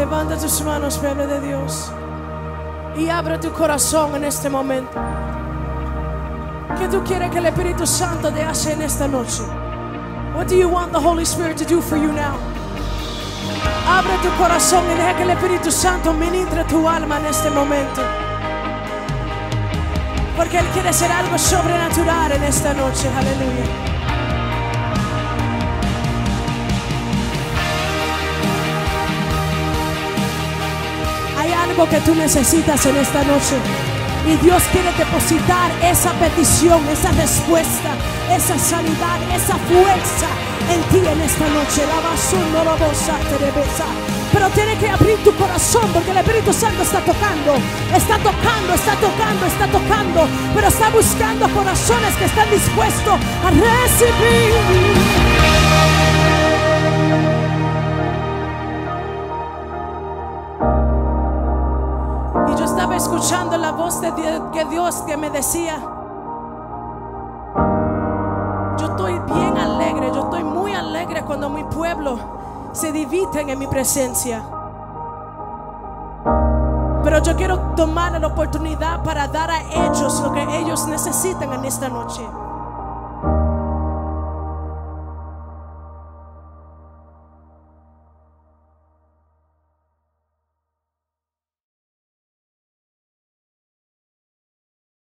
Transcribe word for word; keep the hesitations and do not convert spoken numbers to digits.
Levanta tus manos, pueblo de Dios, y abre tu corazón en este momento. ¿Qué tú quieres que el Espíritu Santo te haga en esta noche? What do you want the Holy Spirit to do for you now? Abre tu corazón y deja que el Espíritu Santo ministre tu alma en este momento. Porque Él quiere hacer algo sobrenatural en esta noche. Aleluya. Hay algo que tú necesitas en esta noche. Y Dios quiere depositar esa petición, esa respuesta, esa sanidad, esa fuerza en ti en esta noche. Pero tienes que abrir tu corazón, porque el Espíritu Santo está tocando, está tocando, está tocando, está tocando, pero está buscando corazones que están dispuestos a recibir. Estaba escuchando la voz de Dios, que Dios que me decía: yo estoy bien alegre, yo estoy muy alegre cuando mi pueblo se dividen en mi presencia. Pero yo quiero tomar la oportunidad para dar a ellos lo que ellos necesitan en esta noche.